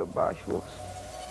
baixo, moço.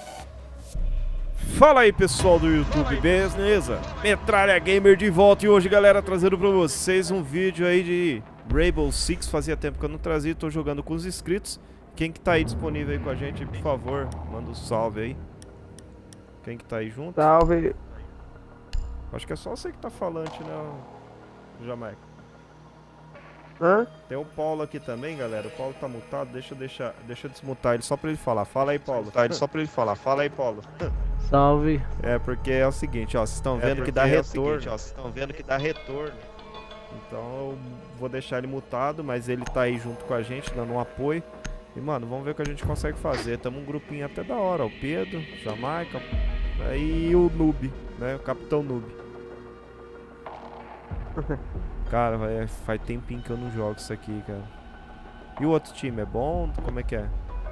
Fala aí pessoal do YouTube, beleza? Metralha Gamer de volta e hoje, galera, trazendo pra vocês um vídeo aí de Rainbow Six. Fazia tempo que eu não trazia, tô jogando com os inscritos. Quem que tá aí disponível aí com a gente, por favor, manda um salve aí. Quem que tá aí junto? Salve. Acho que é só você que tá falante, né, Jamaica? Hã? Tem o Paulo aqui também, galera. O Paulo tá mutado, deixa eu desmutar ele só pra ele falar. Fala aí, Paulo. Tá, ele só pra ele falar. Fala aí, Paulo. Salve. É, porque é o seguinte, ó, vocês estão vendo que dá retorno. Vocês estão vendo que dá retorno. Então eu vou deixar ele mutado, mas ele tá aí junto com a gente, dando um apoio. E, mano, vamos ver o que a gente consegue fazer. Tamo um grupinho até da hora, ó. O Pedro, Jamaica, aí o Noob, né? O Capitão Noob. Cara, faz tempinho que eu não jogo isso aqui, cara. E o outro time, é bom? Como é que é?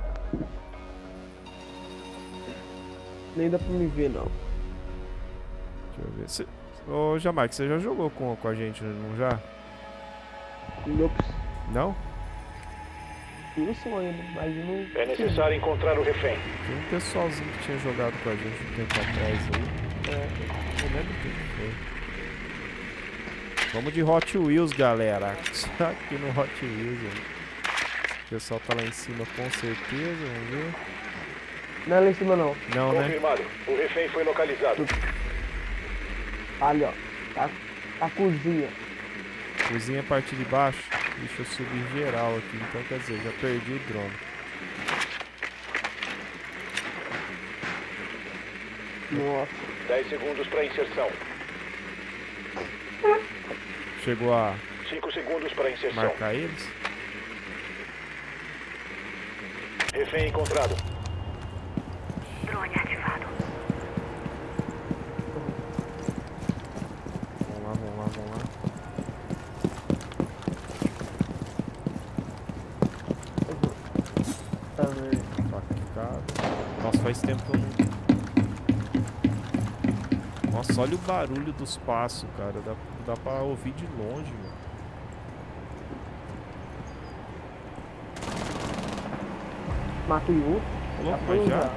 Nem dá pra me ver, não. Deixa eu ver. Ô, Jamaica, você já jogou com a gente, não já? Ops. Não? Não sou ainda, mas eu não... É necessário encontrar o refém. Tem um pessoalzinho que tinha jogado com a gente um tempo atrás aí. Eu lembro quem foi. Vamos de Hot Wheels, galera. Aqui no Hot Wheels, ó. O pessoal tá lá em cima com certeza, vamos ver. Não é lá em cima, não. Não, né? Confirmado. O refém foi localizado. Ali, ó. Tá a cozinha. Cozinha a partir de baixo. Deixa eu subir geral aqui. Então, quer dizer, já perdi o drone. Nossa. 10 segundos para inserção. Chegou a 5 segundos para inserção. marcar eles. Refém encontrado. Drone ativado. Vamos lá. Tá vendo? Tá ficado. Nossa, faz tempo que eu não... Nossa, olha o barulho dos passos, cara. Dá pra ouvir de longe, mano. Matei um. Louco, mas já?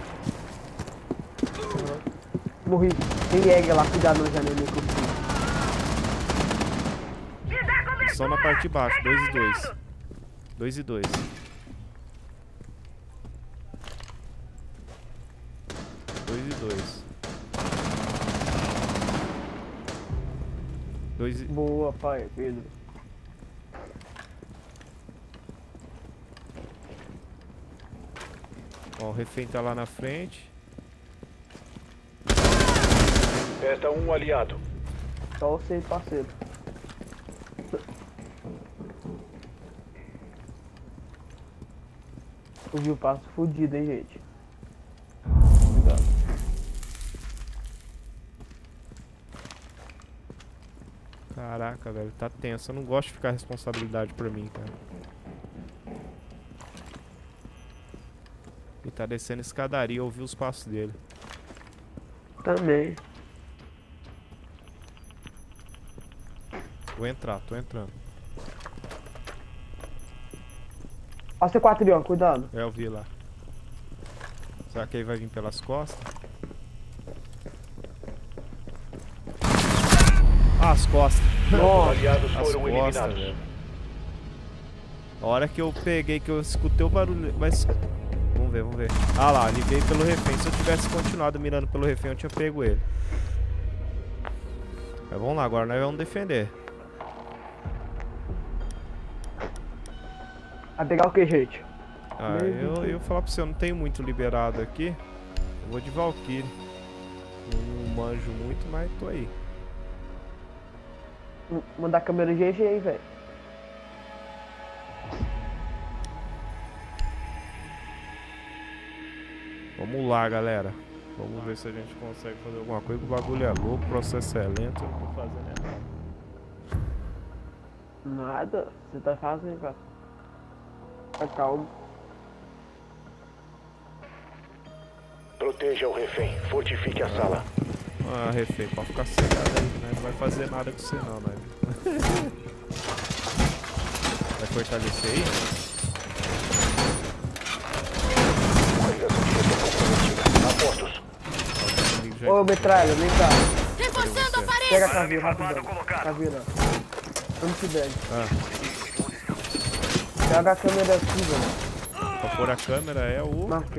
Morri. Tem egg lá, cuidado na janelinha que eu fiz. Só na parte de baixo, 2 e 2. 2 e 2. 2 e 2. 2 e... Boa, pai, Pedro. Ó, o refém tá lá na frente. Resta um aliado. Só você, parceiro. O Gil passo fudido, hein, gente. Cuidado. Caraca, velho, tá tenso. Eu não gosto de ficar responsabilidade por mim, cara. Ele tá descendo escadaria, eu ouvi os passos dele. Também. Vou entrar, tô entrando. Ó, C4 ali, ó, cuidado. É, eu vi lá. Será que ele vai vir pelas costas? Ah, as costas. Os aliados As foram costas, eliminados. velho. A hora que eu peguei, que eu escutei o barulho, mas... Vamos ver. Ah lá, ele veio pelo refém. Se eu tivesse continuado mirando pelo refém, eu tinha pego ele. Mas vamos lá, agora nós vamos defender. Vai pegar o que, gente? Ah, eu ia falar pra você, eu não tenho muito liberado aqui. Eu vou de Valkyrie. Não manjo muito, mas tô aí. Mandar a câmera GG aí, velho. Vamos lá, galera. Vamos ver se a gente consegue fazer alguma coisa. O bagulho é louco, o processo é lento. Eu não vou fazer nada. Nada. Você tá fazendo, cara. Tá calmo. Proteja o refém. Fortifique a sala. Ah, refém, pode ficar cegado aí, né? Não vai fazer nada com você não, né? Vai fortalecer aí? postos. Ô, metralha, vem cá. Reforçando a parede! Pega a caveira, rapidão. Caveira. Vamos se deve. Pega a câmera aqui, velho. Pra pôr a câmera é o... Marca.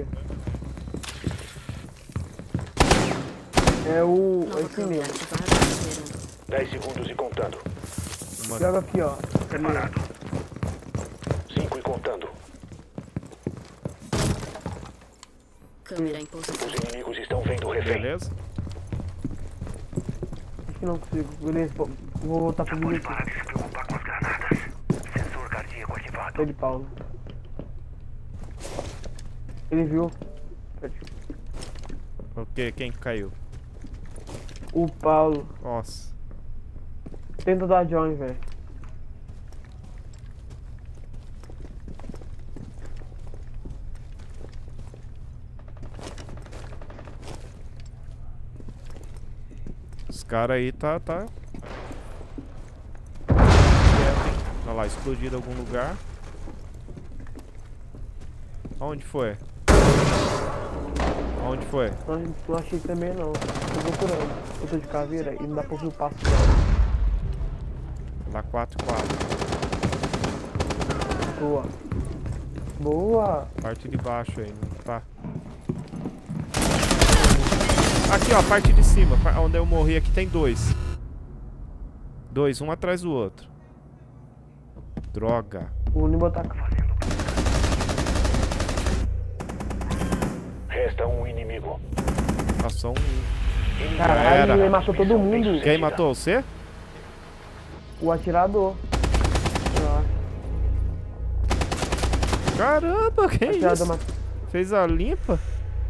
É o... Nova esse câmera mesmo. ativada. 10 segundos e contando. Joga aqui, ó. Câmera. 5 e contando. Câmera em posição. Os inimigos estão vendo o refém. Beleza? Acho que não consigo. Beleza, vou voltar pro vídeo aqui. de se preocupar com as granadas. Sensor cardíaco ativado. Ele, Paulo. Ele viu. O que? Quem caiu? O Paulo. Nossa. Tenta dar join, velho. Os caras aí tá... Olha lá, explodido em algum lugar. Aonde foi? Aonde foi? Não achei também não. Tô procurando. Eu tô de caveira e não dá pra ouvir o passo dela. Lá 4-4. Boa. Boa. Parte de baixo aí, não tá? Aqui, ó, parte de cima. Onde eu morri aqui tem dois. Dois, um atrás do outro. Droga. O Unibo tá fazendo. Resta um inimigo. Passou um. Caralho, era. ele matou todo mundo. Quem matou você? O atirador. Caramba, que Atirador isso? matou. Fez a limpa?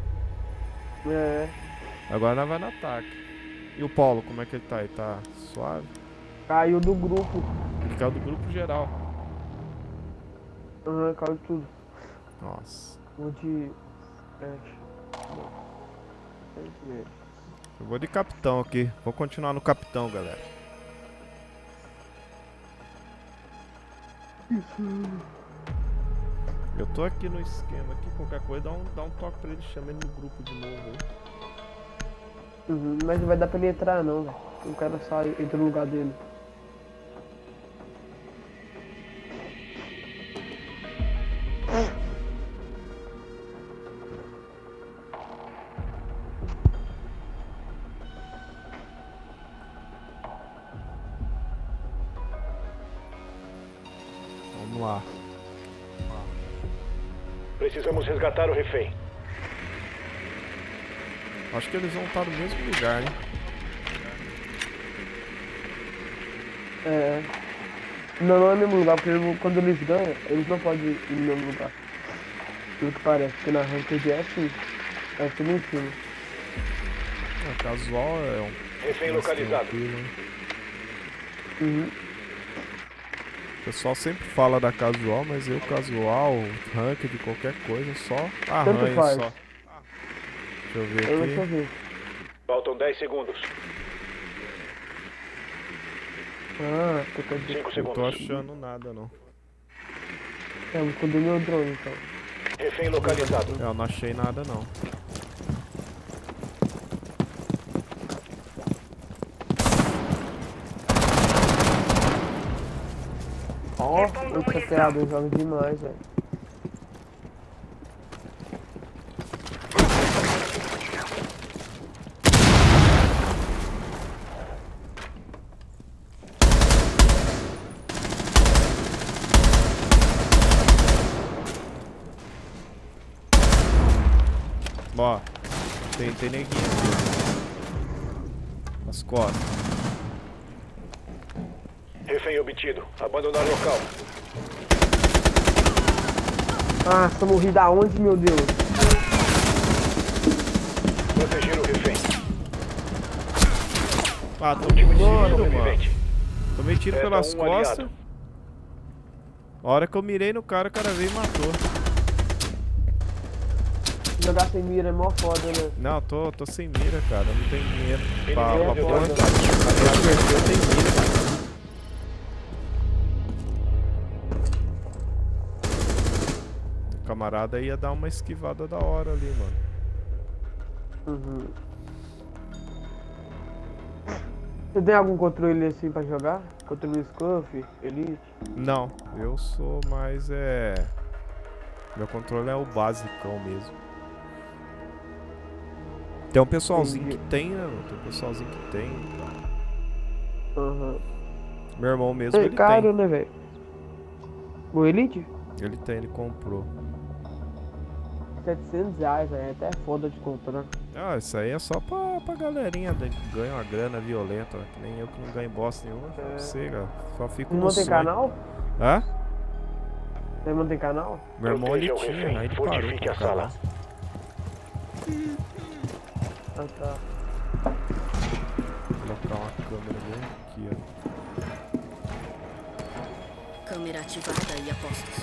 É. Agora nós vai no ataque. E o Paulo, como é que ele tá? Ele tá suave? Caiu do grupo. Ele caiu do grupo geral. Aham, caiu de tudo. Nossa. Vou de... Eu vou de capitão aqui. Vou continuar no capitão, galera. Eu tô aqui no esquema aqui, qualquer coisa dá um toque pra ele, chama ele no grupo de novo aí. Uhum, mas não vai dar pra ele entrar não, velho. O cara só entra no lugar dele. Vamos lá. Precisamos resgatar o refém. Acho que eles vão estar no mesmo lugar, né? É. Não, não é no mesmo lugar, porque quando eles ganham, eles não podem ir no mesmo lugar. Pelo que parece, porque na ranked é assim. É tudo em cima. É, casual é um... Refém localizado. tranquilo, né? Uhum. O pessoal sempre fala da casual, mas eu casual, ranked, qualquer coisa, só arranho faz. só. Deixa eu ver Eu aqui. não ver. Faltam 10 segundos. Ah, tô com 5 Não tô segundos. achando nada não. É, vou esconder meu drone então. Refém localizado. Eu não achei nada não. Ó, eu tô chateado, eu jogo demais, velho. Ó, tem neguinho aqui. As costas. Refém obtido. Abandonar local. Ah, só morri da onde, meu Deus? Proteger o refém. Ah, tomei Último tiro, inimigo mano. sobrevivente. Tomei tiro Resta pelas um costas. aliado. A hora que eu mirei no cara, o cara veio e matou. Jogar sem mira é mó foda, né? Não, tô sem mira, cara. Não tem dinheiro pra Inimigo pôr. neutralizado. Eu tenho mira, cara. O camarada ia dar uma esquivada da hora ali, mano. Uhum. Você tem algum controle assim pra jogar? Controle Scuff, Elite? Não, eu sou mais meu controle é o basicão mesmo. Tem um pessoalzinho que tem, né? Tem um pessoalzinho que tem. Aham. Meu irmão mesmo, É ele caro, tem. né, velho? O Elite? Ele tem, ele comprou. R$700, velho. Até foda de comprar. Ah, isso aí é só pra galerinha que ganha uma grana violenta, que nem eu que não ganho bosta nenhuma. Não sei, cara. Só fico no Não tem sonho. canal? Hã? Você não tem canal? Meu irmão ele tinha, aí ele parou Fortifique com a o canal. sala. Ah, tá. Vou colocar uma câmera bem aqui, ó. Câmera ativada e apostos.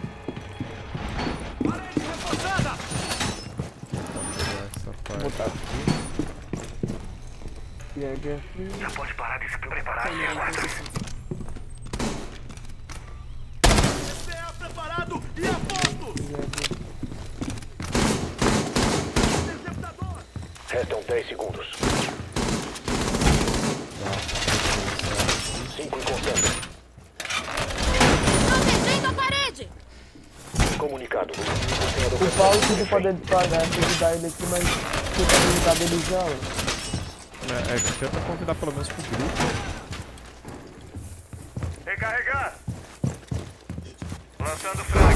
Vou pegar essa parte botar aqui. E aí, aqui. Já pode parar de se preparar e Câmera em aguarda. posição. Restam 10 segundos. 5 encostando. Protegendo a parede! Comunicado. O inimigo tem a O localização Paulo do tudo refém. pode pagar, tem que dar ele aqui, mas você tá limitado dele já, ó. É que tenta convidar pelo menos pro grupo. Recarregar. Lançando frag.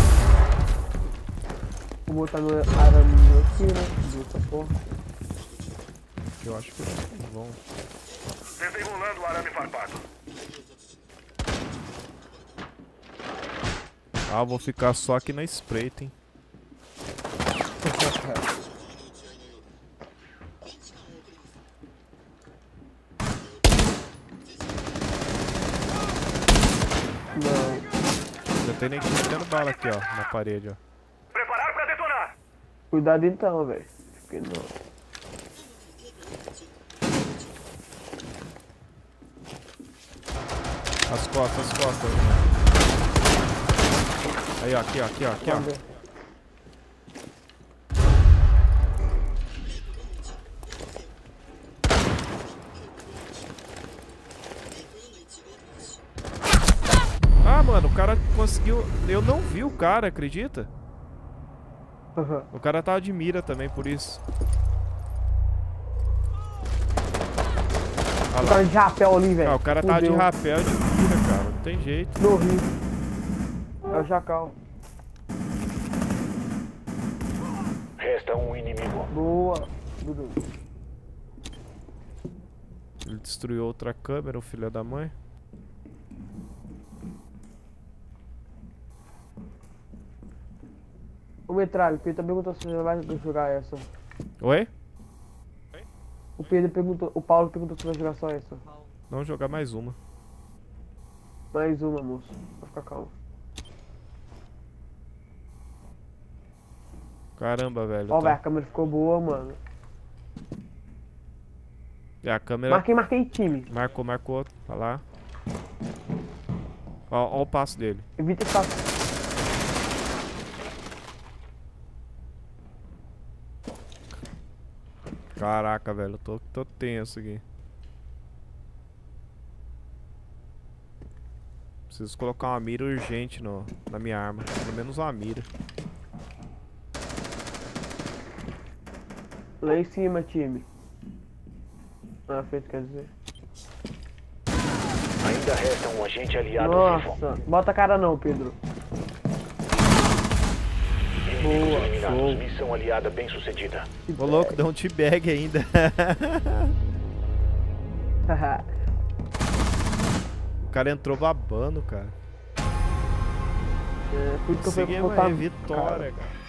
Vou botar no araminho aqui, né? Dessa porra. Que eu acho que eles não vão. Desenrolando o arame farpado. Ah, vou ficar só aqui na espreita, hein. Não. Já tem nem que metendo bala aqui, ó, na parede, ó. Preparar para detonar. Cuidado então, velho. Porque não. As costas, né? Aí, ó, aqui, ó, aqui, ó. Ah, mano, o cara conseguiu... Eu não vi o cara, acredita? O cara tava de mira também, por isso. O cara de rapel ali, velho. Ah, o cara tava de Fudeu. rapel de mira, cara. Não tem jeito. No Rio. É o Jacal. Resta um inimigo. Boa. Dudu. Ele destruiu outra câmera, o filho da mãe. O Metralha, o Pedro também perguntou se você vai jogar essa. Oi? O Pedro perguntou, o Paulo perguntou se vai jogar só essa. Vamos jogar mais uma. Mais uma, moço. Vai ficar calmo. Caramba, velho. Ó, velho, a câmera ficou boa, mano. É, a câmera... Marquei time. Marcou. Olha lá. Ó o passo dele. Evita esse passo. Caraca, velho. Eu tô tenso aqui. Preciso colocar uma mira urgente na minha arma. Pelo menos uma mira. Lá em cima, time. Na frente, quer dizer. Ainda resta um agente aliado vivo. Nossa, bota a cara não, Pedro. Inimigos Boa, eliminados. show. Missão aliada bem sucedida. Ô louco, deu um teabag ainda. O cara entrou babando, cara. É, por isso que eu fui Conseguimos botar. aí, vitória, cara.